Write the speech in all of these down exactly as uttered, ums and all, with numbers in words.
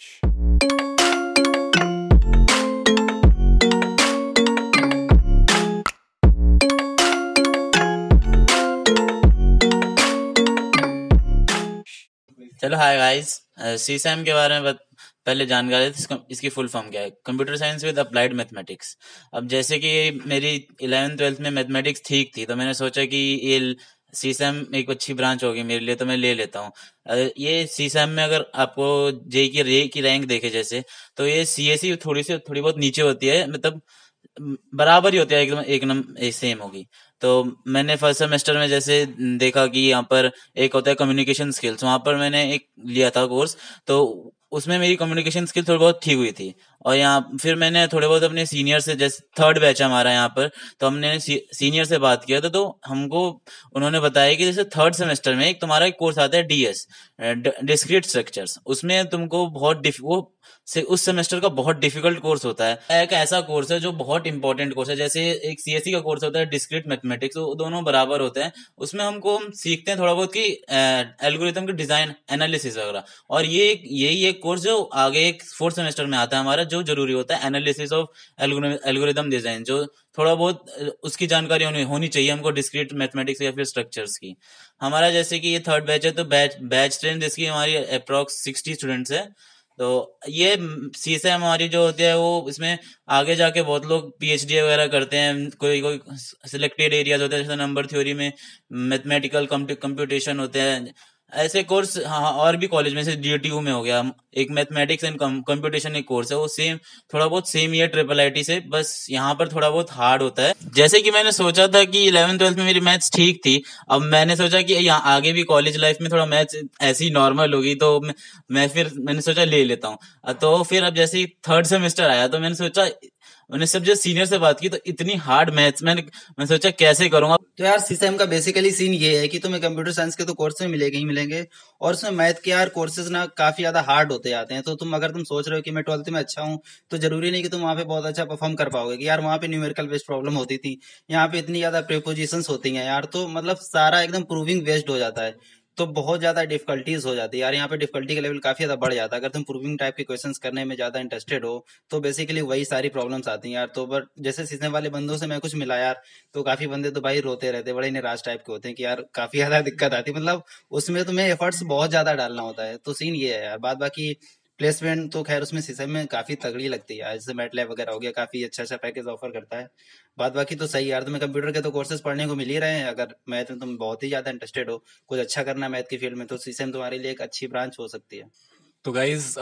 चलो hi guys, सीसैम के बारे में बत, पहले जानकारी देते हैं। इसका- इसकी फुल फॉर्म क्या है? Computer science with applied mathematics. अब जैसे कि मेरी इलेवेंथ ट्वेल्थ में मैथमेटिक्स ठीक थी, तो मैंने सोचा कि ये सीसैम एक अच्छी ब्रांच होगी मेरे लिए, तो मैं ले लेता हूँ। अ, ये सीसैम में अगर आपको जे की रे की रैंक देखे जैसे, तो ये सीएसई थोड़ी सी थोड़ी बहुत नीचे होती है, मतलब बराबर ही होती है, एकदम एक नंबर सेम होगी। तो मैंने फर्स्ट सेमेस्टर में जैसे देखा कि यहाँ पर एक होता है कम्युनिकेशन स्किल्स, वहां पर मैंने एक लिया था कोर्स। तो उसमें मेरी कम्युनिकेशन स्किल थोड़ी बहुत ठीक हुई थी। और यहाँ फिर मैंने थोड़े बहुत अपने सीनियर से, जैसे थर्ड बैच है हमारा यहाँ पर, तो हमने सी, सीनियर से बात किया था, तो हमको उन्होंने बताया कि जैसे थर्ड सेमेस्टर में एक तुम्हारा एक कोर्स आता है डीएस, डिस्क्रीट स्ट्रक्चर्स। उसमें तुमको बहुत डिफ वो से उस सेमेस्टर का बहुत डिफिकल्ट कोर्स होता है। एक ऐसा कोर्स है जो बहुत इंपॉर्टेंट कोर्स है, जैसे एक सीएससी का कोर्स होता है डिस्क्रीट मैथमेटिक्स, वो दोनों बराबर होते हैं। उसमें हमको हम सीखते हैं थोड़ा बहुत कि एल्गोरिथम के डिजाइन एनालिसिस वगैरह। और ये एक यही एक कोर्स जो आगे एक फोर्थ सेमेस्टर में आता है हमारा, जो जरूरी होता है एनालिसिस ऑफ एल्गोरिथम डिजाइन, जो थोड़ा बहुत अ, उसकी जानकारी होनी होनी चाहिए हमको डिस्क्रीट मैथमेटिक्स या फिर स्ट्रक्चर्स की। हमारा जैसे कि ये थर्ड बैच है, तो बैच बैच स्ट्रेंथ इसकी हमारी अप्रोक्स सिक्सटी स्टूडेंट्स है। तो ये सीएसए हमारी जो होती है, वो इसमें आगे जाके बहुत लोग पीएचडी वगैरह करते हैं। कोई कोई सिलेक्टेड एरियाज होते हैं, जैसे नंबर थ्योरी में मैथमेटिकल कंप्यूटेशन होते हैं, ऐसे कोर्स। हाँ, और भी कॉलेज में, जैसे डीटीयू में हो गया, एक मैथमेटिक्स एंड कंप्यूटेशन एक कोर्स है, वो सेम थोड़ा बहुत सेम ही है ट्रिपल आईटी से, बस यहाँ पर थोड़ा बहुत हार्ड होता है। जैसे कि मैंने सोचा था कि इलेवन ट्वेल्थ में मेरी मैथ्स ठीक थी, अब मैंने सोचा कि यहाँ आगे भी कॉलेज लाइफ में थोड़ा मैथ्स ऐसी नॉर्मल होगी, तो मैं, मैं फिर मैंने सोचा ले लेता हूँ। तो फिर अब जैसे थर्ड सेमेस्टर आया, तो मैंने सोचा, मैंने सब जो सीनियर से बात की, तो इतनी हार्ड मैथ्स मैंने मैं सोचा कैसे करूंगा। तो यार सीसैम का बेसिकली सीन ये है कि तुम्हें कंप्यूटर साइंस के तो कोर्स में मिलेंगे ही मिलेंगे, और उसमें मैथ के यार कोर्सेज ना काफी ज्यादा हार्ड होते जाते हैं। तो तुम अगर तुम सोच रहे हो कि मैं ट्वेल्थ में अच्छा हूँ, तो जरूरी नहीं कि तुम वहाँ पे बहुत अच्छा परफॉर्म कर पाओगे, कि यार वहाँ पे न्यूमेरिकल बेस्ड प्रॉब्लम होती थी, यहाँ पे इतनी ज्यादा प्रीपोजिशंस होती हैं यार, तो मतलब सारा एकदम प्रूविंग बेस्ड हो जाता है। तो बहुत ज्यादा डिफिकल्टीज हो जाती है यार, यहाँ पे डिफिकल्टी का लेवल काफी ज्यादा बढ़ जाता है। अगर तुम प्रूविंग टाइप के क्वेश्चंस करने में ज्यादा इंटरेस्टेड हो, तो बेसिकली वही सारी प्रॉब्लम्स आती हैं यार। तो बट जैसे सीखने वाले बंदों से मैं कुछ मिला यार, तो काफी बंदे तो भाई रोते रहते, बड़े निराश टाइप के होते हैं कि यार काफी ज्यादा दिक्कत आती है, मतलब उसमें तुम्हें एफर्ट्स बहुत ज्यादा डालना होता है। तो सीन ये है यार। बाद बाकी प्लेसमेंट तो खैर उसमें सिस्टम में काफी तगड़ी लगती है, जैसे मैटलैब वगैरह हो गया, काफी अच्छा अच्छा पैकेज ऑफर करता है। बाद बाकी तो सही यार, तुम्हें कंप्यूटर के तो कोर्सेज पढ़ने को मिल ही रहे हैं। अगर मैथ में तुम बहुत ही ज्यादा इंटरेस्टेड हो, कुछ अच्छा करना है मैथ की फील्ड में, तो सीसैम तुम्हारे लिए एक अच्छी ब्रांच हो सकती है। तो गाइज,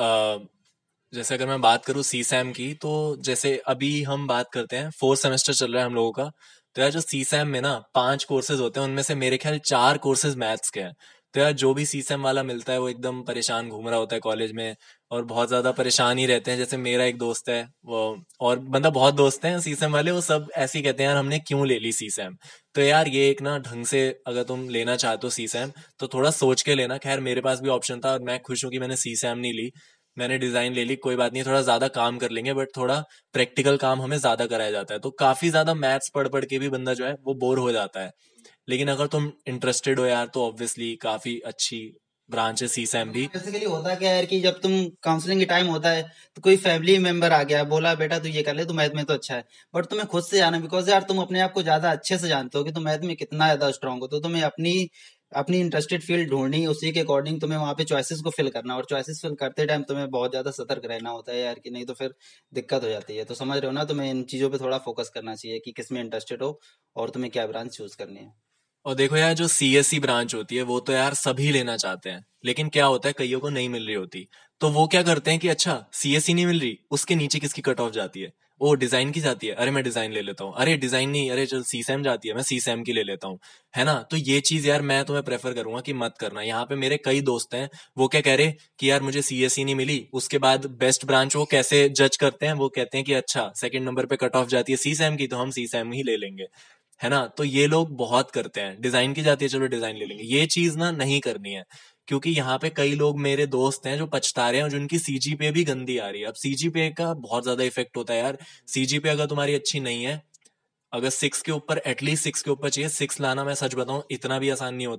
जैसे अगर मैं बात करूँ सी सैम की, तो जैसे अभी हम बात करते हैं, फोर्थ सेमेस्टर चल रहा है हम लोगों का। तो यार जो सी सैम में ना पांच कोर्सेज होते हैं, उनमें से मेरे ख्याल चार कोर्सेज मैथ्स के हैं। तो यार जो भी सी सैम वाला मिलता है वो एकदम परेशान घूम रहा होता है कॉलेज में, और बहुत ज्यादा परेशान ही रहते हैं। जैसे मेरा एक दोस्त है वो, और बंदा बहुत दोस्त हैं सी सैम वाले, वो सब ऐसे ही कहते हैं यार हमने क्यों ले ली सी सैम। तो यार ये एक ना ढंग से अगर तुम लेना चाहते हो सी सैम, तो थोड़ा सोच के लेना। खैर मेरे पास भी ऑप्शन था, और मैं खुश हूँ कि मैंने सी सैम नहीं ली, मैंने डिजाइन ले ली। कोई बात नहीं, थोड़ा ज्यादा काम कर लेंगे, बट थोड़ा प्रैक्टिकल काम हमें ज्यादा कराया जाता है, तो काफी ज्यादा मैथ्स पढ़ पढ़ के भी बंदा जो है वो बोर हो जाता है। लेकिन अगर तुम इंटरेस्टेड हो यार, तो ऑब्वियसली काफी अच्छी ब्रांच है सी सैम भी। बेसिकली होता क्या है यार कि जब तुम काउंसलिंग की टाइम होता है, तो कोई फैमिली मेंबर आ गया, बोला बेटा तू ये कर ले, तू मैथ में तो अच्छा है, बट तुम्हें खुद से जाना, बिकॉज यार तुम अपने आप को ज्यादा अच्छे से जानते हो कि तुम मैथ में कितना ज्यादा स्ट्रांग हो। तो तुम्हें अपनी अपनी इंटरेस्टेड फील्ड ढूंढनी, उसी के अकॉर्डिंग तुम्हें वहां पे चॉइसेस को फिल करना, और चॉइसेस फिल करते टाइम तुम्हें बहुत ज्यादा सतर्क रहना होता है यार, कि नहीं तो फिर दिक्कत हो जाती है। तो समझ रहे हो ना, तुम्हें इन चीजों पे थोड़ा फोकस करना चाहिए कि किस में इंटरेस्टेड हो और तुम्हें क्या ब्रांच चूज करनी है। और देखो यार, जो सी एस सी ब्रांच होती है वो तो यार सभी लेना चाहते हैं, लेकिन क्या होता है कईयों को नहीं मिल रही होती। तो वो क्या करते हैं कि अच्छा सी एस सी नहीं मिल रही, उसके नीचे किसकी कट ऑफ जाती है, ओ डिजाइन की जाती है, अरे मैं डिजाइन ले लेता हूँ, अरे डिजाइन नहीं, अरे चल सी सैम जाती है, मैं सी सैम की ले लेता हूँ। है ना? तो ये चीज यार मैं तुम्हें प्रेफर करूंगा कि मत करना। यहाँ पे मेरे कई दोस्त हैं, वो क्या कह रहे कि यार मुझे सी एस सी नहीं मिली, उसके बाद बेस्ट ब्रांच वो कैसे जज करते हैं, वो कहते हैं कि अच्छा सेकंड नंबर पे कट ऑफ जाती है सी सैम की, तो हम सी सैम ही ले लेंगे। है ना? तो ये लोग बहुत करते हैं, डिजाइन की जाती है चलो डिजाइन ले लेंगे, ये चीज ना नहीं करनी है। क्योंकि यहाँ पे कई लोग मेरे दोस्त हैं जो पछता रहे हैं, और जिनकी सीजीपीए भी गंदी आ रही है। अब सीजीपीए का बहुत ज्यादा इफेक्ट होता है यार। सीजीपीए अगर तुम्हारी अच्छी नहीं है, अगर सिक्स के ऊपर, एटलीस्ट सिक्स के ऊपर चाहिए। सिक्स लाना मैं सच बताऊं इतना भी आसान नहीं होता।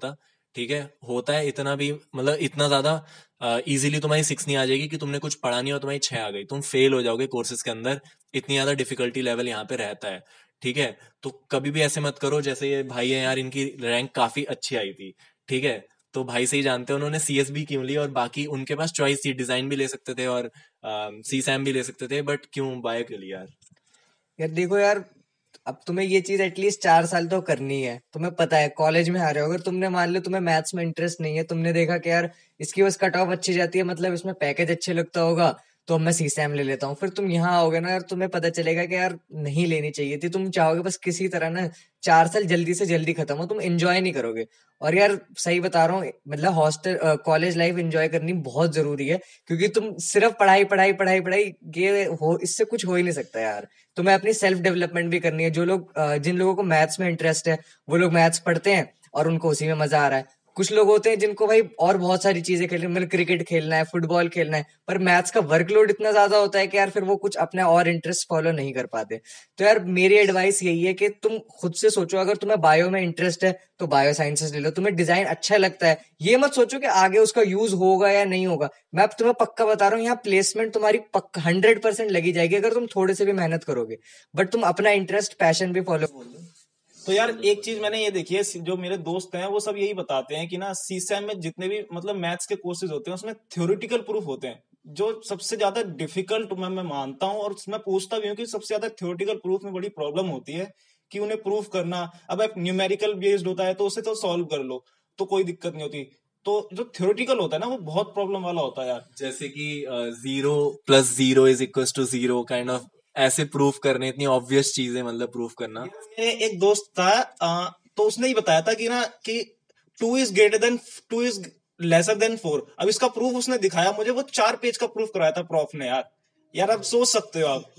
ठीक है, होता है इतना भी, मतलब इतना ज्यादा इजीली तुम्हारी सिक्स नहीं आ जाएगी कि तुमने कुछ पढ़ा नहीं और तुम्हारी छह आ गई, तुम फेल हो जाओगे कोर्सेज के अंदर, इतनी ज्यादा डिफिकल्टी लेवल यहाँ पे रहता है। ठीक है, तो कभी भी ऐसे मत करो, जैसे ये भाई है यार, इनकी रैंक काफी अच्छी आई थी, ठीक है, तो भाई से ही जानते हैं उन्होंने सीएसबी क्यों ली, और बाकी उनके पास चॉइस थी, डिजाइन भी ले सकते थे और सी सैम भी ले सकते थे, बट क्यों बायो क्यों लिया यार? यार देखो यार, अब तुम्हें ये चीज एटलीस्ट चार साल तो करनी है, तुम्हें पता है कॉलेज में आ रहे हो, अगर तुमने मान लो तुम्हें मैथ्स में इंटरेस्ट नहीं है, तुमने देखा कि यार इसकी बस कट ऑफ अच्छी जाती है, मतलब इसमें पैकेज अच्छे लगता होगा, तो अब मैं सीसैम ले लेता हूँ, फिर तुम यहाँ आओगे ना यार, तुम्हें पता चलेगा कि यार नहीं लेनी चाहिए थी, तुम चाहोगे बस किसी तरह ना चार साल जल्दी से जल्दी खत्म हो, तुम एंजॉय नहीं करोगे। और यार सही बता रहा हूँ, मतलब हॉस्टल कॉलेज लाइफ एंजॉय करनी बहुत जरूरी है, क्योंकि तुम सिर्फ पढ़ाई पढ़ाई पढ़ाई पढ़ाई ये हो, इससे कुछ हो ही नहीं सकता यार। तुम्हें अपनी सेल्फ डेवलपमेंट भी करनी है। जो लोग अ, जिन लोगों को मैथ्स में इंटरेस्ट है, वो लोग मैथ्स पढ़ते हैं और उनको उसी में मजा आ रहा है। कुछ लोग होते हैं जिनको भाई और बहुत सारी चीजें खेलनी, मतलब क्रिकेट खेलना है, फुटबॉल खेलना है, पर मैथ्स का वर्कलोड इतना ज्यादा होता है कि यार फिर वो कुछ अपने और इंटरेस्ट फॉलो नहीं कर पाते। तो यार मेरी एडवाइस यही है कि तुम खुद से सोचो, अगर तुम्हें बायो में इंटरेस्ट है तो बायो साइंसेस ले लो, तुम्हें डिजाइन अच्छा लगता है, ये मत सोचो कि आगे उसका यूज होगा या नहीं होगा। मैं अब तुम्हें पक्का बता रहा हूँ, यहाँ प्लेसमेंट तुम्हारी पक्का हंड्रेड परसेंट लगी जाएगी अगर तुम थोड़े से भी मेहनत करोगे, बट तुम अपना इंटरेस्ट पैशन भी फॉलो करो। तो यार एक चीज मैंने ये देखी है, जो मेरे दोस्त हैं वो सब यही बताते हैं कि ना सीसैम में जितने भी मतलब मैथ्स के कोर्सेज होते हैं उसमें थ्योरेटिकल प्रूफ होते हैं, जो सबसे ज्यादा डिफिकल्ट मैं मैं मानता हूँ, और मैं पूछता भी हूँ कि सबसे ज्यादा थ्योरेटिकल प्रूफ में बड़ी प्रॉब्लम होती है कि उन्हें प्रूफ करना। अब एक न्यूमेरिकल बेस्ड होता है तो उसे तो सॉल्व कर लो तो कोई दिक्कत नहीं होती, तो जो थ्योरेटिकल होता है ना वो बहुत प्रॉब्लम वाला होता है यार। जैसे कि zero plus zero is equal to zero kind of, ऐसे प्रूफ करने, इतनी ऑब्वियस चीजें मतलब प्रूफ करना। मेरे एक दोस्त था, आ, तो उसने ही बताया था कि ना कि two is greater than two is lesser than four. अब इसका प्रूफ उसने दिखाया मुझे, वो चार पेज का प्रूफ कराया था प्रॉफ ने यार। यार आप सोच सकते हो आप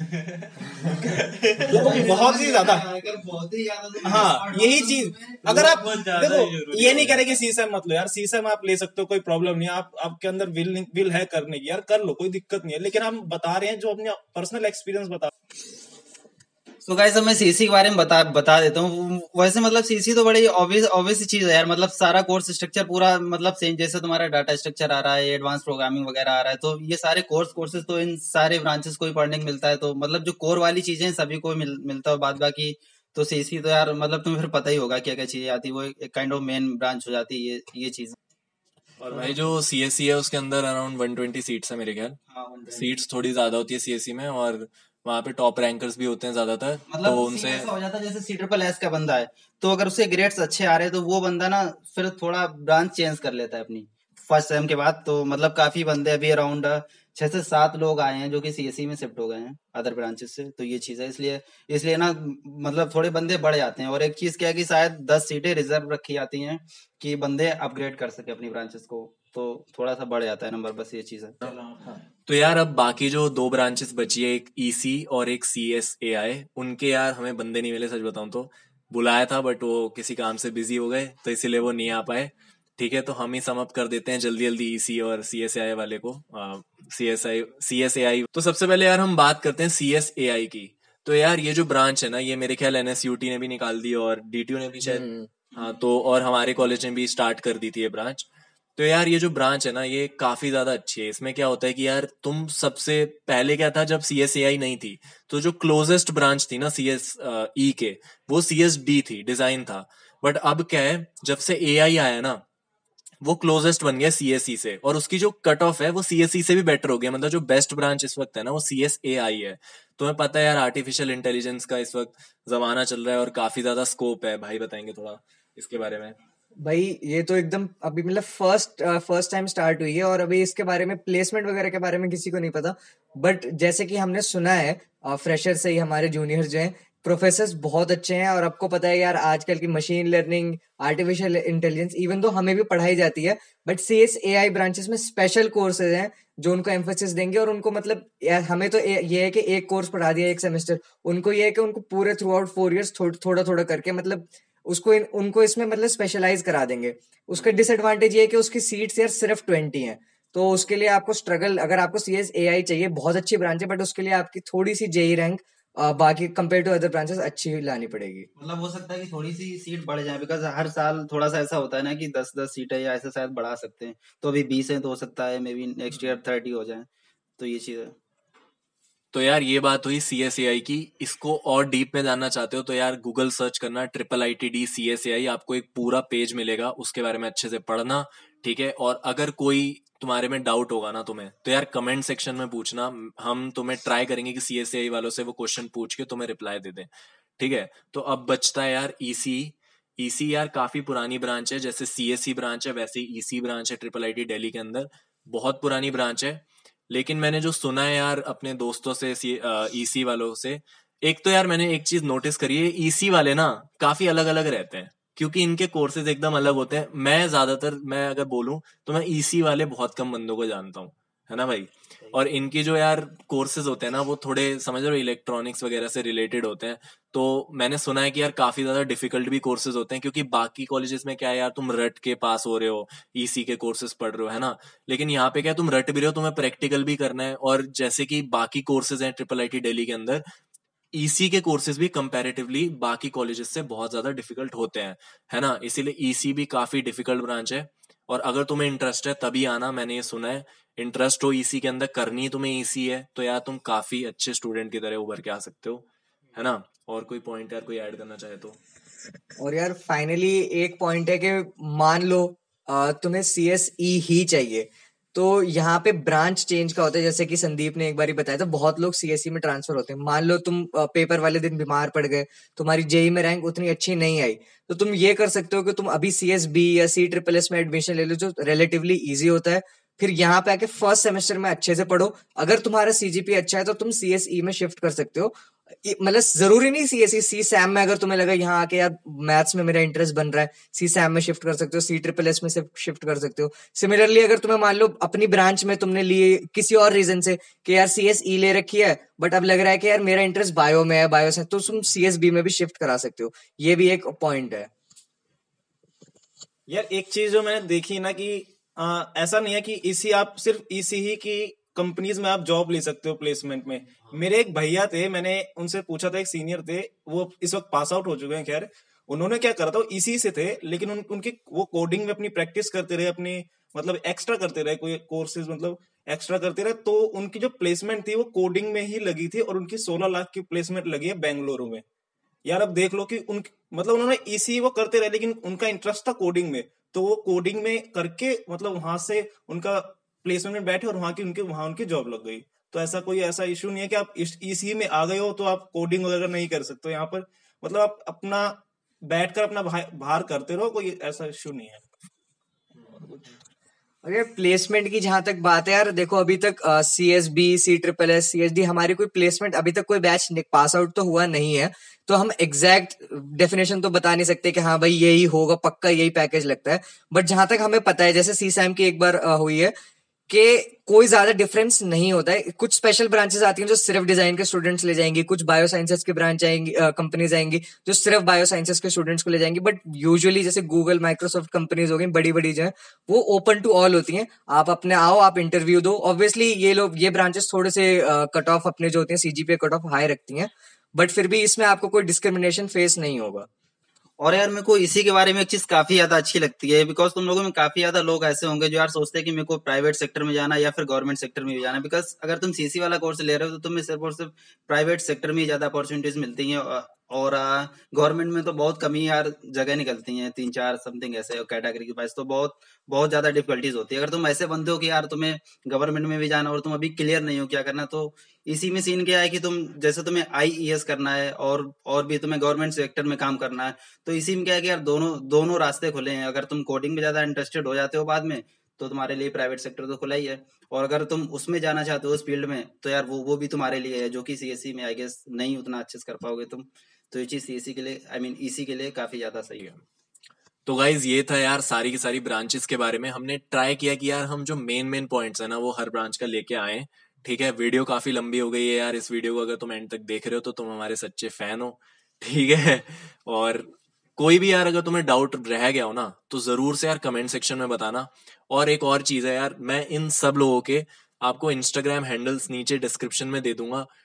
तो बहुत ही ज्यादा, हाँ यही चीज। अगर आप देखो ये नहीं करें कि सीसैम मत लो यार, सीसैम आप ले सकते हो, कोई प्रॉब्लम नहीं है, आप आपके अंदर विल विल है करने की, यार कर लो, कोई दिक्कत नहीं है, लेकिन हम बता रहे हैं जो अपने पर्सनल एक्सपीरियंस बता। तो गाइस अब मैं सीसी के बारे में बता बता देता हूँ। वैसे मतलब सीसी तो बड़ी ऑब्वियस ऑब्वियस चीज है यार, मतलब सारा कोर्स स्ट्रक्चर पूरा मतलब सेम, जैसे तुम्हारा डाटा स्ट्रक्चर आ रहा है, एडवांस प्रोग्रामिंग वगैरह आ रहा है, तो ये सारे कोर्स कोर्सेज तो इन सारे ब्रांचेस को ही पढ़ने को मिलता है, तो मतलब जो कोर वाली चीजें हैं सभी को मिल, मिलता है। बाद बाकी तो सीसी तो यार मतलब तुम्हें फिर पता ही होगा क्या क्या चीजें आती है, वो एक काइंड ऑफ मेन ब्रांच हो जाती है ये ये चीज। और भाई जो सीएससी है उसके अंदर अराउंड वन ट्वेंटी सीट्स है मेरे ख्याल, सीट्स थोड़ी ज्यादा होती है सीएससी में, और वहाँ पे टॉप रैंकर्स भी होते हैं ज्यादातर, मतलब तो सीन उनसे ऐसा हो जाता है जैसे सी ट्रिपल एस का बंदा है, तो अगर उसके ग्रेड्स अच्छे आ रहे हैं तो वो बंदा ना फिर थोड़ा ब्रांच चेंज कर लेता है अपनी फर्स्ट सेम के बाद। तो मतलब काफी बंदे अभी अराउंड छह से सात लोग आए हैं जो कि सीएससी में शिफ्ट हो गए हैं अदर ब्रांचेस से, तो ये चीज है, इसलिए इसलिए ना मतलब थोड़े बंदे बढ़ जाते हैं। और एक चीज क्या है कि शायद दस सीटें रिजर्व रखी जाती हैं कि बंदे अपग्रेड कर सके अपनी ब्रांचेस को, तो थोड़ा सा बढ़ जाता है नंबर, बस ये चीज है। तो यार अब बाकी जो दो ब्रांचेस बची है, एक ईसी और एक सीएसएआई, उनके यार हमें बंदे नहीं मिले, सच बताऊं तो बुलाया था बट वो किसी काम से बिजी हो गए, तो इसीलिए वो नहीं आ पाए। ठीक है, तो हम ही सम अप कर देते हैं जल्दी जल्दी ईसी और सीएसएआई वाले को। सीएसआई सीएसएआई तो सबसे पहले यार हम बात करते हैं सीएसएआई की। तो यार ये जो ब्रांच है ना, ये मेरे ख्याल एनएसयूटी ने भी निकाल दी और डीटीयू ने भी शायद, हाँ, तो और हमारे कॉलेज ने भी स्टार्ट कर दी थी ये ब्रांच। तो यार ये जो ब्रांच है ना, ये काफी ज्यादा अच्छी है। इसमें क्या होता है कि यार तुम सबसे पहले क्या था, जब सीएसएआई नहीं थी तो जो क्लोजेस्ट ब्रांच थी ना सीएस ई के, वो सीएसडी थी, डिजाइन था। बट अब क्या है, जब से एआई आया ना, वो क्लोजेस्ट बन गया सीएसई से, और उसकी जो कट ऑफ है वो सीएसई से भी बेटर हो गया। मतलब जो बेस्ट ब्रांच इस वक्त है ना, वो सीएसएआई है। तुम्हें पता है यार, आर्टिफिशियल इंटेलिजेंस का इस वक्त जमाना चल रहा है और काफी ज्यादा स्कोप है। भाई बताएंगे थोड़ा इसके बारे में? भाई ये तो एकदम अभी मतलब फर्स्ट फर्स्ट टाइम स्टार्ट हुई है, और अभी इसके बारे में प्लेसमेंट वगैरह के बारे में किसी को नहीं पता, बट जैसे कि हमने सुना है फ्रेशर से ही, हमारे जूनियर्स जो हैं, प्रोफेसर्स बहुत अच्छे हैं। और आपको पता है यार, आजकल की machine learning, artificial intelligence even तो हमें भी पढ़ाई जाती है, बट सीएस एआई ब्रांचेस में स्पेशल कोर्सेज हैं जो उनको एम्फोसिस देंगे। और उनको मतलब यार हमें तो ए- ये है कि एक कोर्स पढ़ा दिया एक सेमेस्टर, उनको ये है कि उनको पूरे थ्रू आउट फोर ईयर्स थोड़ा थोड़ा करके मतलब उसको इन, उनको इसमें मतलब स्पेशलाइज करा देंगे। उसका डिसएडवांटेज ये है कि उसकी सीट्स यार सिर्फ ट्वेंटी हैं, तो उसके लिए आपको स्ट्रगल, अगर आपको सी एस ए आई चाहिए, बहुत अच्छी ब्रांच है, बट उसके लिए आपकी थोड़ी सी जेई रैंक आ, बाकी कंपेयर टू अदर ब्रांचेस अच्छी लानी पड़ेगी। मतलब हो सकता है कि थोड़ी सी सीट बढ़ जाए, बिकॉज हर साल थोड़ा सा ऐसा होता है ना कि दस दस सीटें या ऐसे शायद बढ़ा सकते हैं। तो अभी बीस है तो हो सकता है maybe next year thirty हो जाए। तो ये चीज है। तो यार ये बात हुई सी एस ए आई की। इसको और डीप में जानना चाहते हो तो यार गूगल सर्च करना triple I T D C S A I, आपको एक पूरा पेज मिलेगा, उसके बारे में अच्छे से पढ़ना, ठीक है। और अगर कोई तुम्हारे में डाउट होगा ना तुम्हें, तो यार कमेंट सेक्शन में पूछना, हम तुम्हें ट्राई करेंगे कि सी एस ए आई वालों से वो क्वेश्चन पूछ के तुम्हें रिप्लाई दे दें, ठीक है। तो अब बचता है यार ई सी। ई सी यार काफी पुरानी ब्रांच है, जैसे सी एस सी ब्रांच है वैसे ही ई सी ब्रांच है ट्रिपल आई टी दिल्ली के अंदर, बहुत पुरानी ब्रांच है। लेकिन मैंने जो सुना है यार अपने दोस्तों से ई सी वालों से, एक तो यार मैंने एक चीज नोटिस करी है, ई सी वाले ना काफी अलग अलग रहते हैं, क्योंकि इनके कोर्सेज एकदम अलग होते हैं। मैं ज्यादातर मैं अगर बोलूं तो मैं ई सी वाले बहुत कम बंदों को जानता हूँ, है ना भाई। और इनके जो यार कोर्सेज होते हैं ना वो थोड़े समझ रहे हो इलेक्ट्रॉनिक्स वगैरह से रिलेटेड होते हैं। तो मैंने सुना है कि यार काफी ज्यादा डिफिकल्ट भी कोर्सेज होते हैं, क्योंकि बाकी कॉलेजेस में क्या है यार, तुम रट के पास हो रहे हो, ई सी के कोर्सेज पढ़ रहे हो, है ना। लेकिन यहाँ पे क्या है, तुम रट भी रहे हो, तुम्हें प्रैक्टिकल भी करना है। और जैसे कि बाकी कोर्सेज हैं ट्रिपल आई टी दिल्ली के अंदर, ई सी के कोर्सेज भी कंपैरेटिवली बाकी कॉलेजेस से बहुत ज्यादा डिफिकल्ट होते हैं, है ना। इसीलिए ई सी भी काफी डिफिकल्ट ब्रांच है। और अगर तुम्हें इंटरेस्ट है तभी आना, मैंने ये सुना है। इंटरेस्ट हो ई सी के अंदर, करनी तुम्हें ई सी है, तो यार तुम काफी अच्छे स्टूडेंट की तरह उभर के आ सकते हो, है ना। और कोई पॉइंट यार कोई ऐड करना चाहे तो। और यार फाइनली एक पॉइंट है कि मान लो आ, तुम्हें सी एस ई ही चाहिए, तो यहाँ पे ब्रांच चेंज का होता है। जैसे कि संदीप ने एक बार ही बताया था, बहुत लोग सी एस ई में ट्रांसफर होते हैं। मान लो तुम आ, पेपर वाले दिन बीमार पड़ गए, तुम्हारी जे ई में रैंक उतनी अच्छी नहीं आई, तो तुम ये कर सकते हो कि तुम अभी सी एस बी या सी ट्रिपल एस में एडमिशन ले लो, जो रिलेटिवली इजी होता है। फिर यहाँ पे आके फर्स्ट सेमेस्टर में अच्छे से पढ़ो। अगर तुम्हारा सी जी पी अच्छा है तो तुम सी एस ई में शिफ्ट कर सकते हो। ये- मतलब जरूरी नहीं सी एस सी सैम में, अगर तुम्हें लगा यहाँ आके यार मैथ्स में मेरा इंटरेस्ट बन रहा है, सी सैम में शिफ्ट कर सकते हो, सी ट्रिपल एस में शिफ्ट कर सकते हो। सिमिलरली अगर तुम्हें मान लो अपनी ब्रांच में तुमने लिए किसी और रीजन से कि यार सी एस ई ले रखी है, बट अब लग रहा है कि यार मेरा इंटरेस्ट बायो में है, बायो से, तो तुम सी एस बी में भी शिफ्ट करा सकते हो। ये भी एक पॉइंट है। यार एक चीज जो मैंने देखी ना कि आ, ऐसा नहीं है कि इसी आप सिर्फ इसी ही की कंपनीज में आप जॉब ले सकते हो प्लेसमेंट में। मेरे एक भैया थे, मैंने उनसे पूछा था, एक सीनियर थे, वो इस वक्त पास आउट हो चुके हैं खैर। उन्होंने क्या करा था, वो इसी से थे, लेकिन उन, उनकी वो कोडिंग में अपनी प्रैक्टिस करते रहे, अपनी मतलब एक्स्ट्रा करते रहे, कोई कोर्सेज मतलब एक्स्ट्रा करते रहे, तो उनकी जो प्लेसमेंट थी वो कोडिंग में ही लगी थी, और उनकी सोलह लाख की प्लेसमेंट लगी है बेंगलुरु में। यार अब देख लो कि उन मतलब उन्होंने इसी वो करते रहे, लेकिन उनका इंटरेस्ट था कोडिंग में, तो वो कोडिंग में करके मतलब वहां से उनका प्लेसमेंट में बैठे और वहां की उनके वहां उनकी जॉब लग गई। तो ऐसा कोई ऐसा इशू नहीं है कि आप इस, इसी में आ गए हो तो आप कोडिंग वगैरह नहीं कर सकते हो यहाँ पर। मतलब आप अपना बैठकर अपना बाहर करते रहो, कोई ऐसा इशू नहीं है। और यार प्लेसमेंट की जहां तक बात है, यार देखो अभी तक C S B, C triple S, C S D हमारी कोई प्लेसमेंट अभी तक कोई बैच पास आउट तो हुआ नहीं है, तो हम एग्जैक्ट डेफिनेशन तो बता नहीं सकते कि हाँ भाई यही होगा, पक्का यही पैकेज लगता है। बट जहां तक हमें पता है, जैसे सी सैम की एक बार uh, हुई है कि कोई ज्यादा डिफरेंस नहीं होता है। कुछ स्पेशल ब्रांचेस आती हैं जो सिर्फ डिजाइन के स्टूडेंट्स ले जाएंगी, कुछ बायो साइंसेस की ब्रांच आएंगी, कंपनीज आएंगी जो सिर्फ बायो साइंसेस के स्टूडेंट्स को ले जाएंगी। बट यूजुअली जैसे गूगल, माइक्रोसॉफ्ट कंपनीज हो गई बड़ी बड़ी जो है, वो ओपन टू ऑल होती हैं। आप अपने आओ, आप इंटरव्यू दो। ऑब्वियसली ये लोग, ये ब्रांचेस थोड़े से कट ऑफ अपने जो होते हैं सीजीपीए कट ऑफ हाई रखती हैं, बट फिर भी इसमें आपको कोई डिस्क्रिमिनेशन फेस नहीं होगा। और यार मेरे को इसी के बारे में एक चीज काफी ज्यादा अच्छी लगती है, बिकॉज तुम लोगों में काफी ज्यादा लोग ऐसे होंगे जो यार सोचते हैं कि मेरे को प्राइवेट सेक्टर में जाना है या फिर गवर्नमेंट सेक्टर में भी जाना है। बिकॉज अगर तुम सीसी वाला कोर्स ले रहे हो तो तुम्हें सिर्फ और सिर्फ प्राइवेट सेक्टर में ही ज्यादा अपॉर्चुनिटीज मिलती हैं, और गवर्नमेंट में तो बहुत कम ही यार जगह निकलती हैं, तीन चार समथिंग ऐसे कैटेगरी के पास, तो बहुत बहुत ज्यादा डिफिकल्टीज होती है। अगर तुम ऐसे बंदे हो कि यार तुम्हें गवर्नमेंट में भी जाना और तुम अभी क्लियर नहीं हो क्या करना, तो इसी में सीन क्या है कि तुम जैसे तुम्हें आई ई एस करना है और और भी तुम्हें गवर्नमेंट सेक्टर में काम करना है, तो इसी में क्या है कि यार दोनों दोनों रास्ते खुले हैं। अगर तुम कोडिंग में ज्यादा इंटरेस्टेड हो जाते हो बाद में, तो तुम्हारे लिए प्राइवेट सेक्टर तो खुला ही है, और अगर तुम उसमें जाना चाहते हो उस फील्ड में, तो यार वो वो भी तुम्हारे लिए है, जो कि सी एस सी में आई गेस नहीं उतना अच्छे से कर पाओगे तुम। तो ये चीज सी एस सी के लिए, आई मीन ई सी के लिए काफी ज्यादा सही है। तो गाइज ये था यार सारी की सारी ब्रांचेस के बारे में। हमने ट्राई किया कि यार हम जो मेन मेन पॉइंट्स है ना वो हर ब्रांच का लेके आए। ठीक है, वीडियो काफी लंबी हो गई है यार। इस वीडियो को अगर तुम एंड तक देख रहे हो तो तुम हमारे सच्चे फैन हो, ठीक है। और कोई भी यार अगर तुम्हें डाउट रह गया हो ना तो जरूर से यार कमेंट सेक्शन में बताना। और एक और चीज है यार, मैं इन सब लोगों के आपको इंस्टाग्राम हैंडल्स नीचे डिस्क्रिप्शन में दे दूंगा,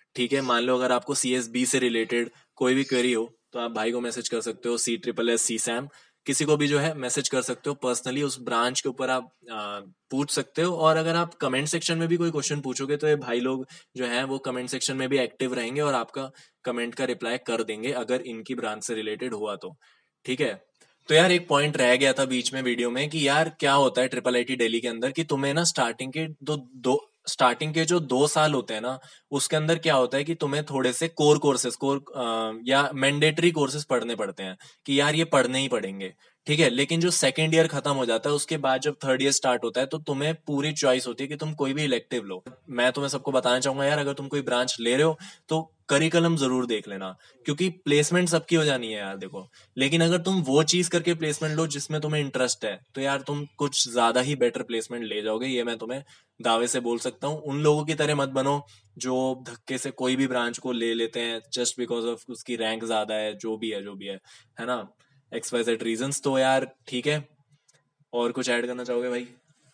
ठीक है, मान लो अगर आपको सी एस बी से रिलेटेड कोई भी क्वेरी हो तो आप भाई को मैसेज कर सकते हो, C triple S C SAM किसी को भी जो है मैसेज कर सकते हो पर्सनली, उस ब्रांच के ऊपर आप आ, पूछ सकते हो। और अगर आप कमेंट सेक्शन में भी कोई क्वेश्चन पूछोगे तो ये भाई लोग जो है वो कमेंट सेक्शन में भी एक्टिव रहेंगे और आपका कमेंट का रिप्लाई कर देंगे अगर इनकी ब्रांच से रिलेटेड हुआ तो। ठीक है, तो यार एक पॉइंट रह गया था बीच में वीडियो में कि यार क्या होता है ट्रिपल आई टी दिल्ली के अंदर कि तुम्हें ना स्टार्टिंग के दो दो स्टार्टिंग के जो दो साल होते हैं ना उसके अंदर क्या होता है कि तुम्हें थोड़े से कोर कोर्सेज कोर या मैंडेटरी कोर्सेज पढ़ने पड़ते हैं कि यार ये पढ़ने ही पड़ेंगे। ठीक है, लेकिन जो सेकेंड ईयर खत्म हो जाता है उसके बाद जब थर्ड ईयर स्टार्ट होता है तो तुम्हें पूरी चॉइस होती है कि तुम कोई भी इलेक्टिव लो। मैं तुम्हें सबको बताना चाहूंगा यार, अगर तुम कोई ब्रांच ले रहे हो तो करिकुलम जरूर देख लेना, क्योंकि प्लेसमेंट सबकी हो जानी है यार देखो। लेकिन अगर तुम वो चीज करके प्लेसमेंट लो जिसमें तुम्हें इंटरेस्ट है तो यार तुम कुछ ज्यादा ही बेटर प्लेसमेंट ले जाओगे, ये मैं तुम्हें दावे से बोल सकता हूँ। उन लोगों की तरह मत बनो जो धक्के से कोई भी ब्रांच को ले लेते हैं जस्ट बिकॉज ऑफ उसकी रैंक ज्यादा है, जो भी है जो भी है है ना, एक्स वाई जेड रीजंस। तो यार ठीक है, और कुछ ऐड करना चाहोगे भाई?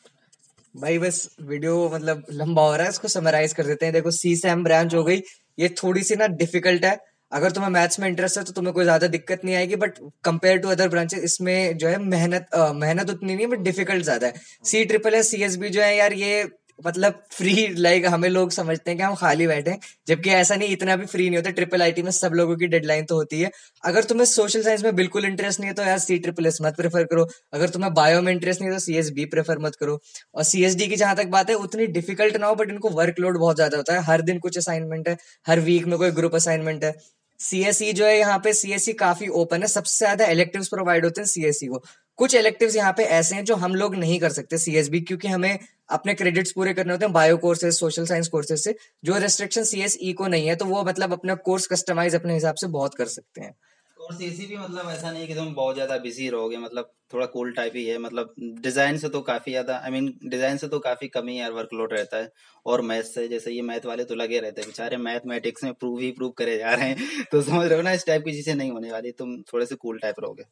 भाई बस वीडियो मतलब लंबा हो रहा है, इसको समराइज कर देते हैं। देखो सी सैम ब्रांच हो गई, ये थोड़ी सी ना डिफिकल्ट है। अगर तुम्हें मैथ्स में इंटरेस्ट है तो तुम्हें कोई ज्यादा दिक्कत नहीं आएगी, but compare to other branches इसमें जो है मेहनत अ, मेहनत उतनी नहीं है, बट डिफिकल्ट ज्यादा है। C triple S C S B जो है यार ये मतलब फ्री, लाइक हमें लोग समझते हैं कि हम खाली बैठे हैं, जबकि ऐसा नहीं, इतना भी फ्री नहीं होता। ट्रिपल आईटी में सब लोगों की डेडलाइन तो होती है। अगर तुम्हें सोशल साइंस में बिल्कुल इंटरेस्ट नहीं है तो यार सी ट्रिपल एस मत प्रेफर करो। अगर तुम्हें बायो में इंटरेस्ट नहीं है तो सी एस बी प्रेफर मत करो। और सी एस डी की जहां तक बात है, उतनी डिफिकल्ट ना हो, बट इनको वर्कलोड बहुत ज्यादा होता है। हर दिन कुछ असाइनमेंट है, हर वीक में कोई ग्रुप असाइनमेंट है। सीएसई जो है यहाँ पे, सीएसई काफी ओपन है, सबसे ज्यादा इलेक्टिव्स प्रोवाइड होते हैं सीएसई को। कुछ इलेक्टिव्स यहाँ पे ऐसे हैं जो हम लोग नहीं कर सकते सीएसबी, क्योंकि हमें अपने क्रेडिट्स पूरे करने होते हैं bio courses, social science courses से, जो रेस्ट्रिक्शन सीएसई को नहीं है। तो वो मतलब अपना कोर्स कस्टमाइज अपने हिसाब से बहुत कर सकते हैं। और सीसी भी मतलब ऐसा नहीं कि तुम बहुत ज्यादा बिजी रहोगे, मतलब थोड़ा कूल टाइप ही है। मतलब डिजाइन से तो काफी ज्यादा, आई मीन डिजाइन से तो काफी कम ही यार वर्कलोड रहता है। और मैथ से, जैसे ये मैथ वाले तो लगे रहते हैं बेचारे, मैथमेटिक्स में प्रूव ही प्रूव करे जा रहे हैं तो समझ रहे हो ना, इस टाइप की चीजें नहीं होने वाली, तुम थोड़े से कूल टाइप रहोगे।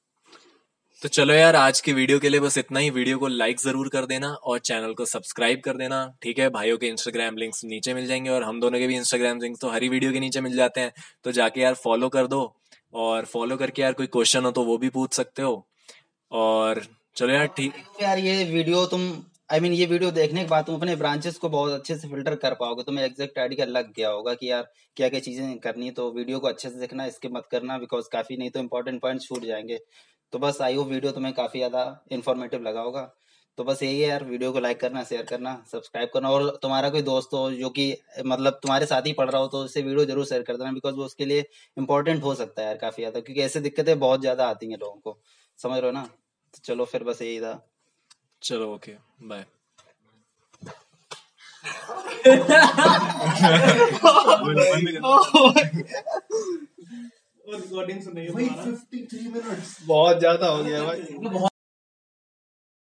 तो चलो यार, आज की वीडियो के लिए बस इतना ही। वीडियो को लाइक जरूर कर देना और चैनल को सब्सक्राइब कर देना। ठीक है, भाइयों के इंस्टाग्राम लिंक्स नीचे मिल जाएंगे और हम दोनों के भी इंस्टाग्राम लिंक्स तो हरी वीडियो के नीचे मिल जाते हैं, तो जाके यार फॉलो कर दो। और फॉलो करके यार कोई क्वेश्चन हो तो वो भी पूछ सकते हो। और चलो यार ठीक। यार ये वीडियो तुम, आई I मीन mean, ये वीडियो देखने के बाद तुम अपने ब्रांचेस को बहुत अच्छे से फिल्टर कर पाओगे, तुम्हें एग्जैक्ट आइडिया लग गया होगा कि यार क्या क्या चीजें करनी है। तो वीडियो को अच्छे से देखना, इसके मत करना, बिकॉज काफी नहीं तो इंपॉर्टेंट पॉइंट छूट जाएंगे। तो बस आई होप वीडियो तुम्हें काफी ज्यादा इन्फॉर्मेटिव लगा होगा। तो बस यही है यार, वीडियो को लाइक करना, शेयर करना, सब्सक्राइब करना, और तुम्हारा कोई दोस्त हो जो कि मतलब तुम्हारे साथ ही पढ़ रहा हो तो उससे वीडियो जरूर शेयर कर देना, बिकॉज वो उसके लिए इंपॉर्टेंट हो सकता है यार काफी ज्यादा, क्योंकि ऐसी दिक्कतें बहुत ज्यादा आती हैं लोगों को, समझ रहे हो ना। तो चलो फिर बस यही था। चलो ओके, बाय। रिकॉर्डिंग सुन रही है बहुत ज्यादा हो गया भाई।